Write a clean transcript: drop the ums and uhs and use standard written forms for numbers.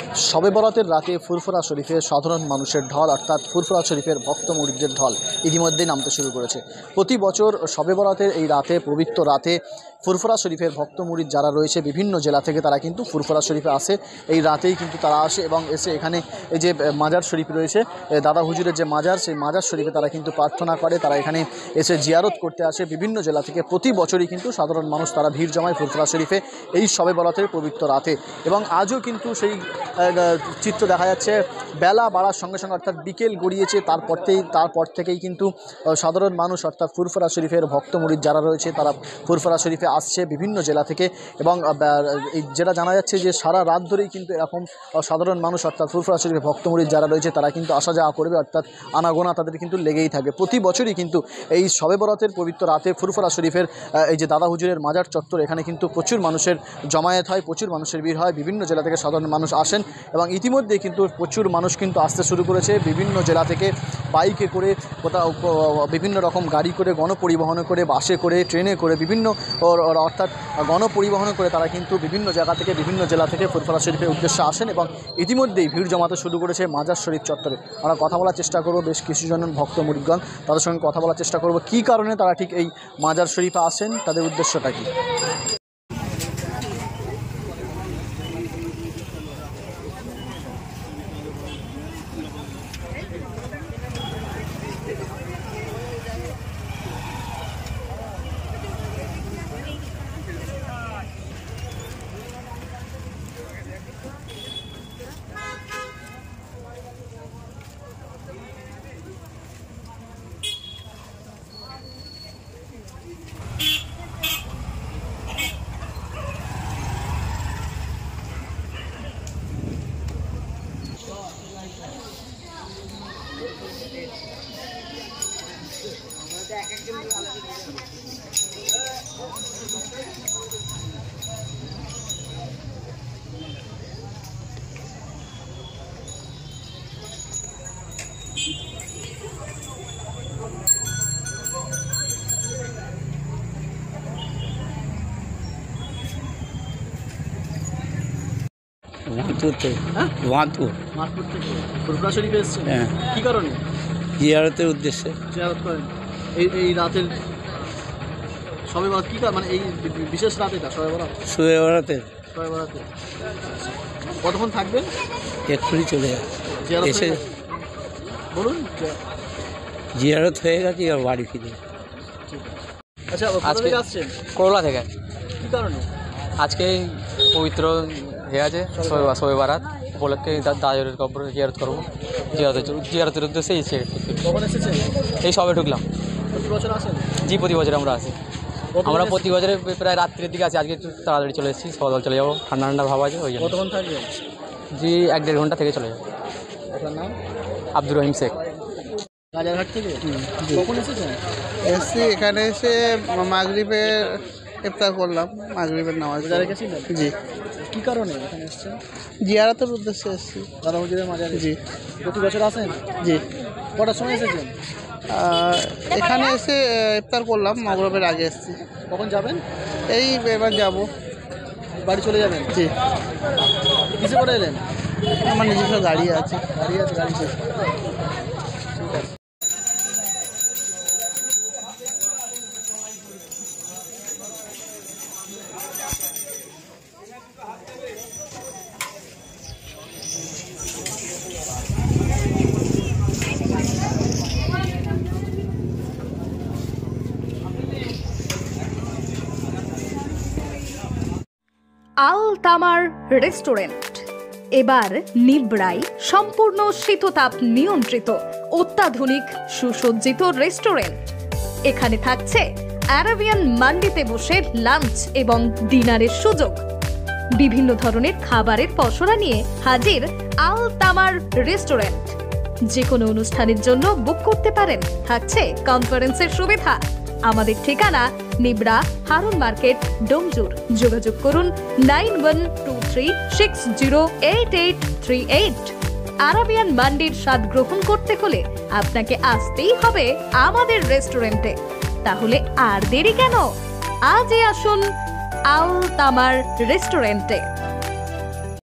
শবে বরাতের রাতে ফুরফুরা শরীফে সাধারণ মানুষের ঢল অর্থাৎ ফুরফুরা শরীফের ভক্ত মুরিদদের ঢল ইতিমধ্যেই নামতে শুরু করেছে। প্রতি বছর শবে বরাতের এই রাতে, পবিত্র রাতে ফুরফুরা শরীফের ভক্ত মুরিদ যারা রয়েছে বিভিন্ন জেলা থেকে তারা কিন্তু ফুরফুরা শরীফে আসে। এই রাতেই কিন্তু তারা আসে এবং এসে এখানে এই যে মাজার শরীফ রয়েছে, দাদা হুজুরের যে মাজার, সেই মাজার শরীফে তারা কিন্তু প্রার্থনা করে, তারা এখানে এসে জিয়ারত করতে আসে বিভিন্ন জেলা থেকে। প্রতি বছরই কিন্তু সাধারণ মানুষ তারা ভিড় জমায় ফুরফুরা শরীফে এই শবে বরাতের পবিত্র রাতে। এবং আজও কিন্তু সেই চিত্র দেখা যাচ্ছে। বেলা বাড়ার সঙ্গে সঙ্গে অর্থাৎ বিকেল গড়িয়েছে, তারপর থেকেই কিন্তু সাধারণ মানুষ অর্থাৎ ফুরফুরা শরীফের ভক্ত মুরিদ যারা রয়েছে তারা ফুরফুরা শরীফে আসছে বিভিন্ন জেলা থেকে। এবং যেটা জানা যাচ্ছে যে সারা রাত ধরেই কিন্তু এরকম সাধারণ মানুষ অর্থাৎ ফুরফুরা শরীফের ভক্ত মুরিদ যারা রয়েছে তারা কিন্তু আসা যাওয়া করবে, অর্থাৎ আনাগোনা তাদের কিন্তু লেগেই থাকবে। প্রতি বছরই কিন্তু এই শবে বরাতের পবিত্র রাতে ফুরফুরা শরীফের এই যে দাদা হুজুরের মাজার চত্বর, এখানে কিন্তু প্রচুর মানুষের জমায়েত হয়, প্রচুর মানুষের ভিড় হয়, বিভিন্ন জেলা থেকে সাধারণ মানুষ আসেন। এবং ইতিমধ্যে কিন্তু প্রচুর মানুষ কিন্তু আসতে শুরু করেছে বিভিন্ন জেলা থেকে, বাইকে করে, কোথাও বিভিন্ন রকম গাড়ি করে, গণপরিবহনে করে, বাসে করে, ট্রেনে করে, বিভিন্ন অর্থাৎ গণপরিবহনে করে তারা কিন্তু বিভিন্ন জায়গা থেকে, বিভিন্ন জেলা থেকে ফুরফুরা শরীফের উদ্দেশ্যে আসেন। এবং ইতিমধ্যেই ভিড় জমাতে শুরু করেছে মাজার শরীফ চত্বরে। আমরা কথা বলার চেষ্টা করব বেশ কিছুজন ভক্ত মুরিদগণ, তাদের সঙ্গে কথা বলার চেষ্টা করব কী কারণে তারা ঠিক এই মাজার শরীফে আসেন, তাদের উদ্দেশ্যটা কী। মাতপুর থেকে ফুরফুরা শরীফে এসেছেন, কী কারণে? জিয়ারতের উদ্দেশ্যে। জিয়ারত করেন এই রাতের শবে বরাত, কী মানে এই বিশেষ রাতে শবে বরাতে কতক্ষণ থাকবেন? এক্ষুনি চলে যাবে, এসে বলুন। জিয়ারত হয়ে গেছে আর বাড়ি ফিরে। আচ্ছা, কোথা থেকে আসছেন? করলা থেকে। কী কারণে? আজকে পবিত্র হয়ে আছে শবে বরাত উপলক্ষে দাদার কবর জিয়ারত করবো, জিয়ারতের উদ্দেশ্যে এসে। কখন এসেছেন? এই সবে ঢুকলাম। প্রতি বছর আসেন? জি, প্রতি বছর আমরা আসি। আমরা প্রতি বছরে প্রায় রাত্রির দিকে আছি, আজকে একটু তাড়াতাড়ি চলে এসেছি, সকাল চলে যাবো, ঠান্ডা ঠান্ডা ভাব আছে ওই জন্য। কতক্ষণ থাকবেন? জি, 1-1.5 ঘন্টা থেকে চলে যাবো। আপনার নাম? আব্দুর রহিম শেখ, রাজারহাট থেকে। কখন এসেছেন? এসছি এখানে এসে মাগরিবে ইফতার করলাম, মাগরিবের নামাজ রেখেছিলেন। জি। কী কারণে এখানে এসেছেন? জিয়ারতের উদ্দেশ্যে এসেছি দাদা হুজুরের মাজারে। জি। প্রতি বছর আসেন? জি। কটার সময় এসেছেন? এখানে এসে ইফতার করলাম, মাগরিবের আগে এসেছি। কখন যাবেন? এই এবার যাব, বাড়ি চলে যাবেন? জি। কিসে করে এলেন? আমার নিজস্ব গাড়ি আছে। গাড়ি আছে? গাড়ি ঠিক আছে। আল তামার রেস্টুরেন্ট এবার নিবড়াই সম্পূর্ণ শীততাপ নিয়ন্ত্রিত অত্যাধুনিক সুসজ্জিত রেস্টুরেন্ট। এখানে থাকছে আরাবিয়ান মান্ডিতে বসে লাঞ্চ এবং ডিনারের সুযোগ। বিভিন্ন ধরনের খাবারের পসরা নিয়ে হাজির আল তামার রেস্টুরেন্ট। যে কোনো অনুষ্ঠানের জন্য বুক করতে পারেন, থাকছে কনফারেন্সের সুবিধা। আমাদের ঠিকানা নিবড়া, হারুন মার্কেট, ডোমজুর। যোগাযোগ করুন 9123608838। আরাবিয়ান মান্ডির স্বাদ গ্রহণ করতে হলে আপনাকে আসতেই হবে আমাদের রেস্টুরেন্টে। তাহলে আর দেরি কেন? আজই আসুন আল তামার রেস্টুরেন্টে।